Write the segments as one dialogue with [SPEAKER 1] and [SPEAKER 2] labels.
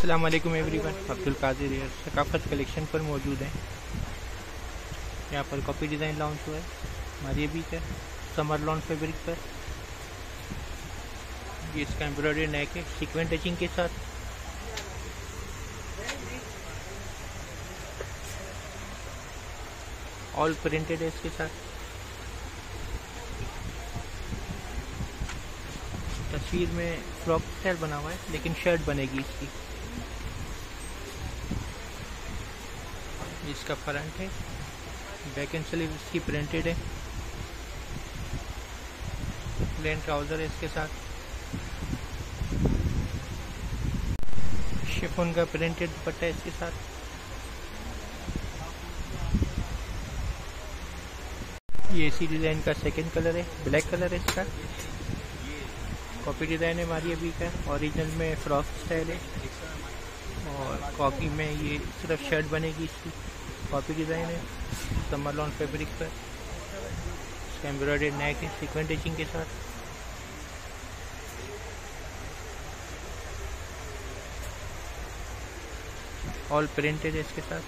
[SPEAKER 1] अस्सलाम वालेकुम एवरीवन, अब्दुल कादिर यार सकाफत कलेक्शन पर मौजूद हैं। यहाँ पर कॉपी डिज़ाइन लॉन्च हुआ है हमारी अभी का समर लॉन फैब्रिक पर। ये इसका एम्ब्रॉयडरी नेक है सीक्वेंट टचिंग के साथ। ऑल प्रिंटेड है इसके साथ। तस्वीर में फ्रॉक स्टाइल बना हुआ है लेकिन शर्ट बनेगी इसकी। इसका फ्रंट है, बैक एंड स्लीव इसकी प्रिंटेड है। प्लेन ट्राउजर है इसके साथ। शिफॉन का प्रिंटेड दुपट्टा है इसके साथ। ये इसी डिज़ाइन का सेकंड कलर है, ब्लैक कलर है इसका। कॉपी डिज़ाइन है हमारी अभी का। ओरिजिनल में फ्रॉक स्टाइल है और कॉपी में ये सिर्फ शर्ट बनेगी इसकी। कॉपी डिज़ाइन है समर लॉन फैब्रिक पर। इसका एम्ब्रॉयडरी नेक है सीक्वेंट टचिंग के साथ। ऑल प्रिंटेड है इसके साथ।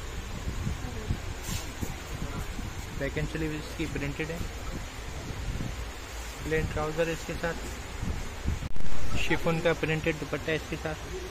[SPEAKER 1] बैक एंड स्लीव इसकी प्रिंटेड है। प्लेन ट्राउजर है इसके साथ। शिफॉन का प्रिंटेड दुपट्टा है इसके साथ।